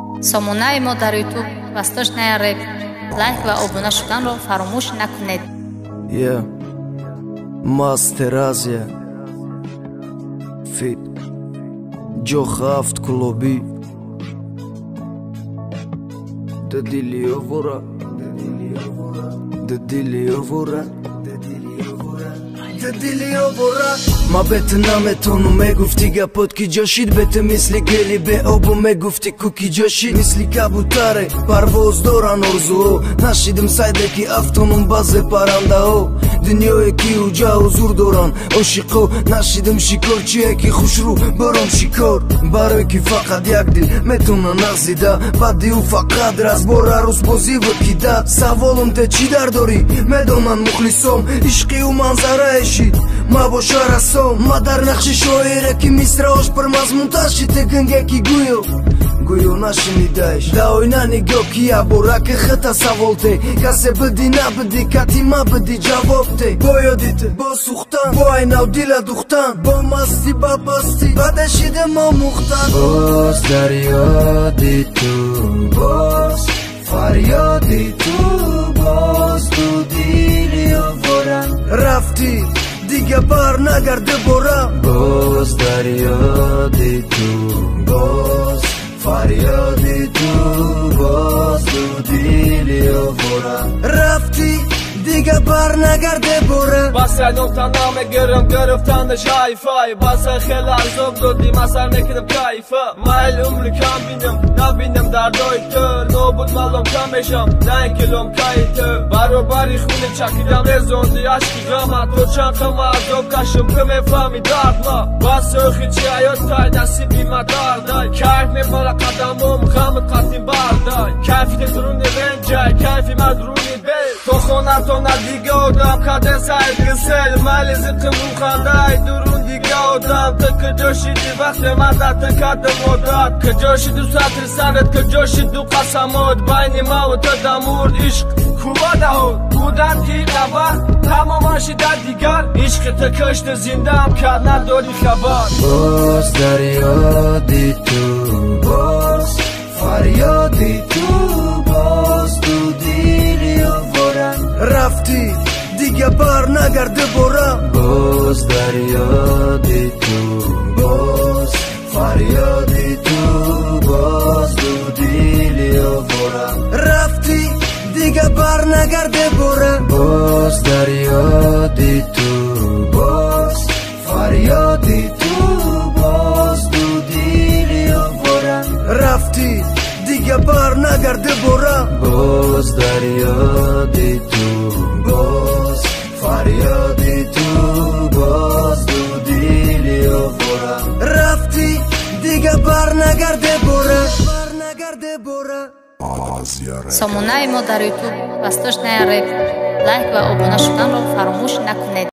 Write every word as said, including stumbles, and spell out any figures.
сомонаи мо дар ютуб вастошная рэп. Лайк ва обуна шуданро фаромӯш накунед. Yeah. Master Asia Fit Joe Haft Kulobi The Dilio Vora The Dilio Vora The Dilio Vora ما بتنامتون و میگفتی گپات کی جاشید بته مثل گلی به آب و میگفتی کوکی جاشید مثل کبوتره پرواز دارن ارزو نشیدم سایده کی افتونم باز پرنده ها دنیای کی اوجا حضور دارن عاشقو نشیدم شکار چیه کی خوش رو برام شکار برای کی فقط یک دل میتونه نغزیده بعدی او فقط راز بار عروس بازی و کیده سوالم ته چی در داری میدونن مخلصم عشقی و منظره اشید ما باشه رسام ما در نقش شاعره که میسراش پر مضمون تشید گنگه کی گویو گویو نشنیدهش داوینا نگاه کیا برا که خطا سوالته کسی بدی نبدی کتی ما بدی جوابته با یادیته با سوختن با ایناو دیل دوختن با مستی با پستی بدشیده ما مختن باز در یادی تو باز فریادی تو باز تو دیلی و برن رفتی دیگه بر نگرده برم باز در یادی تو باز فریادی تو باز تو دیلی و برم رفتی دیگه بر نگرده برم بس نقطه نامه گرم گرفتندش حیفای بس خیلی ارزم دادی مثلا نکردم کیفه مایل عمری کم بینم نبینم دردای تو نبود مالم کمشم نه کلم کایته برابری خونه چکیدم رزوندی عشقی غمت تو چند خم عذاب کشم که میفهمی درد ما بس خیچی حیات تای نصیبی ما دردای کیف میبالا قدمم غمت قطیم بردای کیفی درونی رنجای کیفی مدرونی بیل تو خونه تو ندیگه آدم کدن سعید گسل مالی زقمون خندای درون دیگه آدم تو کجا شیدی وقت من در تکدم مدت کجا شیدی سطر سرت کجا شیدی قسمات بین ما و تو دمورد عشق کواده ها بودن که نبر تمام شده دیگر عشق تو کشت زنده هم کرد نداری خبر باز در یادی تو باز فریادی تو باز تو دیلی و برن رفتی دیگه بر نگرده برم باز در یادی تو باز فریادی تو باز تو دیلی و برم رفتی دیگه بر نگرده برم باز در یادی تو باز فریادی تو باز تو دیلی و برم رفتی دیگه بر نگرده برم باز در یادی تو باز فریادی تو باز تو دیلی و برم رفتی دیگه بر نگرده برم بر نگرده برم сомонаи мо дар ютуб вастошная рэп. Лайк ва обуна шуданро фаромӯш накунед.